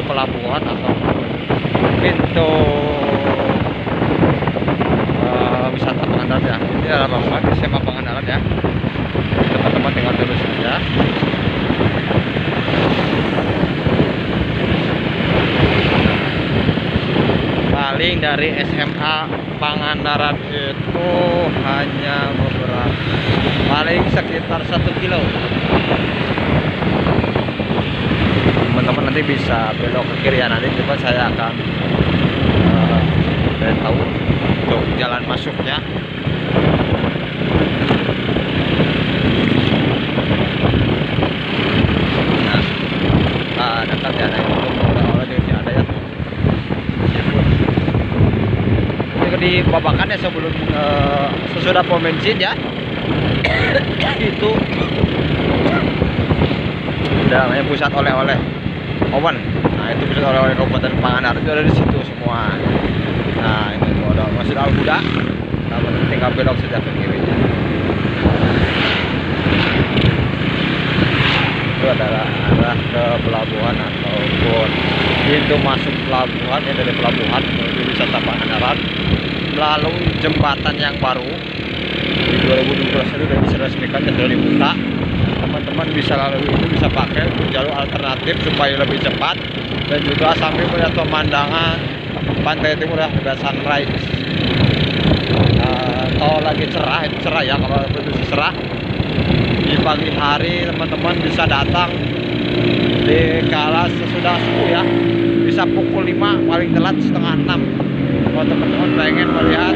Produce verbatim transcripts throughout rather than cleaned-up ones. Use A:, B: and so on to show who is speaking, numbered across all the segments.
A: pelabuhan atau pintu uh, wisata Pangandaran ya. Ini adalah bangunan S M A Pangandaran ya. Teman-teman tinggal terus saja. Paling dari S M A Pangandaran itu hanya beberapa, paling sekitar satu kilo. Teman-teman nanti bisa belok ke kiri ya, nanti coba saya akan uh, tahu untuk jalan masuknya. Nah, nah dekat ya, nah itu oleh-oleh di sini ada ya. Ini di Babakan ya, sebelum uh, sesudah pom bensin ya. Itu namanya pusat oleh-oleh Owen. Nah itu pusat oleh-oleh Kabupaten Pangandaran itu ada di situ semua. Nah ini ada Masjid Al Huda. Nah, tinggal belok saja ke kiri. Itu adalah arah ke pelabuhan ataupun pintu masuk pelabuhan ya, dari pelabuhan menuju wisata Pangandaran melalui jembatan yang baru di dua ribu dua belas itu sudah diresmikan dan sudah dibuka. Teman-teman bisa lalu itu bisa pakai untuk jalur alternatif supaya lebih cepat dan juga sambil melihat pemandangan pantai timur ya, ada sunrise. Nah, kalau lagi cerah itu cerah ya, kalau kondisi cerah di pagi hari teman-teman bisa datang di kala sesudah subuh ya, bisa pukul lima paling telat setengah enam kalau teman-teman pengen melihat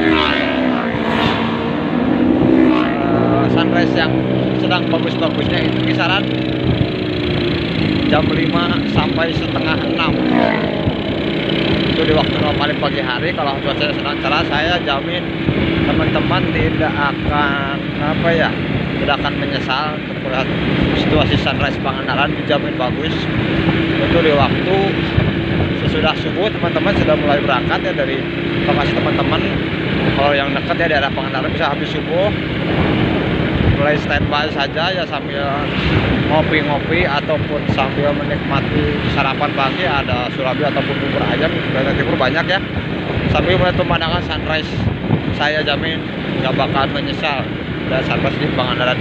A: uh, sunrise yang sedang bagus-bagusnya. Itu kisaran jam lima sampai setengah enam. Itu di waktu normal pagi hari. Kalau cuaca sedang cerah, saya jamin teman-teman tidak akan apa ya, tidak akan menyesal untuk melihat situasi sunrise Pangandaran. Dijamin bagus. Itu di waktu sesudah subuh teman-teman sudah mulai berangkat ya dari lokasi teman-teman. Kalau yang dekat ya daerah Pangandaran bisa habis subuh mulai standby saja ya, sambil ngopi-ngopi ataupun sambil menikmati sarapan pagi. Ada surabi ataupun bubur ayam dan timur banyak ya, sambil melihat pemandangan sunrise. Saya jamin nggak bakal menyesal dan sunrise di Pangandaran.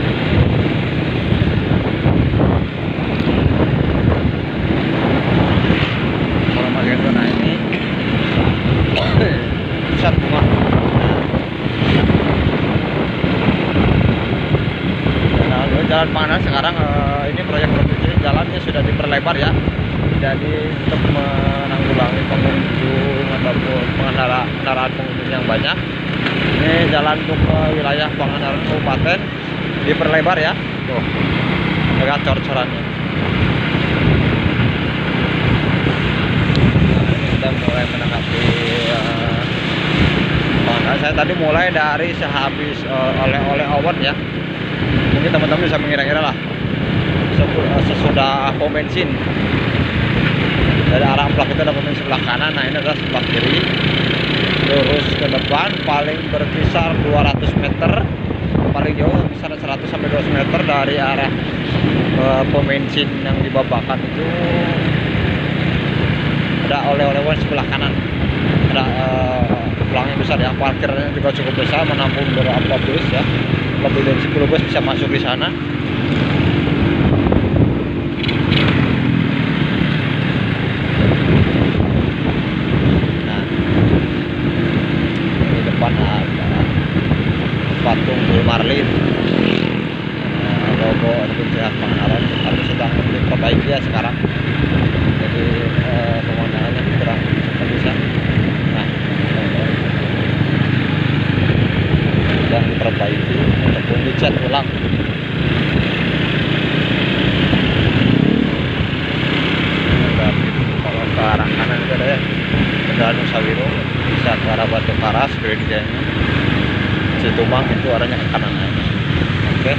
A: Kalau bagian zona ini pusat bunga. Jalan Pangandaran sekarang uh, ini proyek provinsi, jalannya sudah diperlebar ya, jadi untuk menanggulangi pengunjung ataupun pengendara kendaraan pengunjung yang banyak. Ini jalan untuk uh, wilayah Pangandaran Kabupaten diperlebar ya, tuh agak cor-corannya. Nah, ini sudah mulai menanggapi uh, Pangandaran. Saya tadi mulai dari sehabis uh, oleh-oleh Owen ya. Mungkin teman-teman bisa mengira-kira lah sesudah pom bensin dari arah Amplak itu ada pom bensin sebelah kanan. Nah ini adalah sebelah kiri, lurus ke depan paling berkisar dua ratus meter, paling jauh kisaran seratus sampai dua ratus meter dari arah uh, pom bensin yang di Babakan itu ada oleh-oleh sebelah kanan. Ada uh, pelangnya besar ya, parkirnya juga cukup besar, menampung beberapa bus ya, lebih dari sepuluh bus bisa masuk di sana. Nah, di depan ada patung Bul Marlin, nah, logo Universitas Pangandaran, tapi sedang diperbaiki ya sekarang, jadi eh, pemandangannya kurang bisa. Nah, sedang diperbaiki ataupun dicat ulang. Kalau ke arah kanan itu ada ya Kendaraan Nusawiro, bisa ke arah Batu Karas, gerejanya Situbang, itu arahnya ke kanan aja. Oke,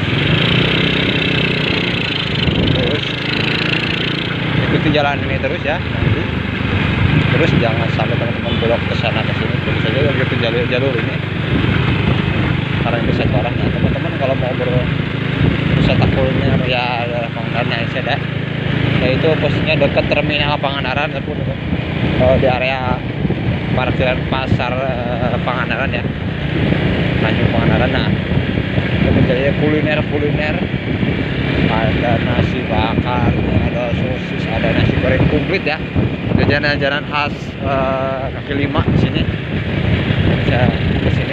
A: terus ikuti jalan ini terus ya nanti. Terus jangan sampai teman-teman belok ke sana ke sini, terus saja ikuti jalur jalur ini karena ini satu arah. Nah teman-teman kalau mau berwisata kuliner ya daerah Pangandaran ya saya dah yaitu posisinya dekat terminal Pangandaran ataupun uh, di area parkiran pasar uh, Pangandaran ya, Tanjung Pangandaran. Nah, kemudian kuliner-kuliner, ada nasi bakar, ada sosis, ada nasi goreng komplit ya, jajanan-jajanan khas uh, kaki lima di sini. Bisa ke sini.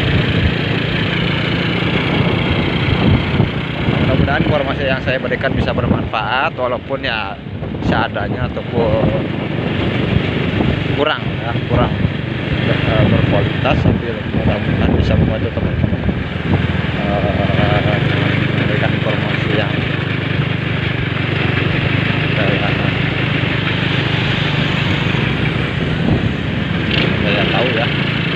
A: Mudah-mudahan informasi yang saya berikan bisa bermanfaat, walaupun ya seadanya ataupun kurang ya, kurang uh, berkualitas, tapi mudah-mudahan bisa membantu teman-teman uh, memberikan informasi yang saya, saya tahu ya.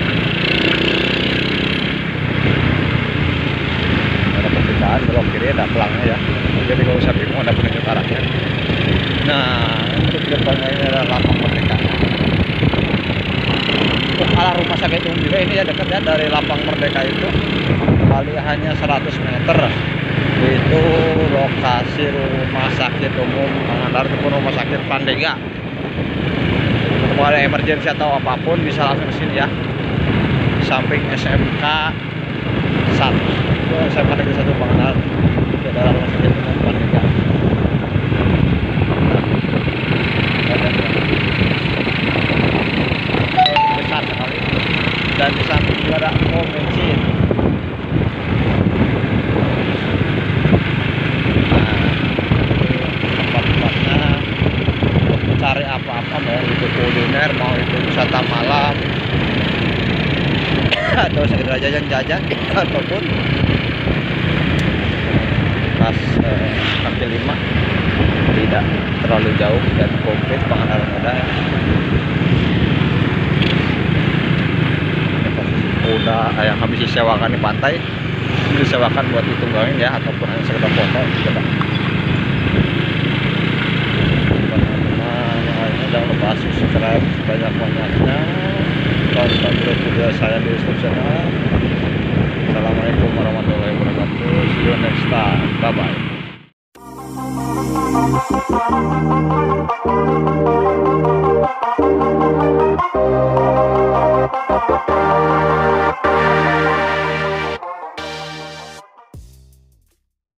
A: Ada pertigaan belok kiri, ada pelangnya ya, jadi kalau usah bingung, ada penunjuk arahnya. Nah, untuk depannya ini adalah lapang Merdeka. Untuk arah rumah sakit umum juga ini ya, dekat ya, dari lapang Merdeka itu kali hanya seratus meter. Itu lokasi rumah sakit umum Pangandaran ataupun rumah sakit Pandega. Kalau ada emergensi atau apapun bisa langsung ke sini ya. Di samping S M K satu, S M K Negeri satu Pangandaran, itu adalah rumah sakit umum Pandega. Besar sekali, dan di samping juga ada pom bensin. Cari apa-apa, mau itu kuliner, mau itu wisata malam, atau sekedar jajan-jajan, ataupun pas eh, kaki lima, tidak terlalu jauh dan komplit Pangandaran ada. Udah yang habis disewakan di pantai, disewakan buat ditunggangin ya, ataupun hanya sekedar foto juga. Jangan lupa subscribe sebanyak-banyaknya, tonton terus video saya di YouTube channel. Assalamualaikum warahmatullahi wabarakatuh. See you next time. Bye bye.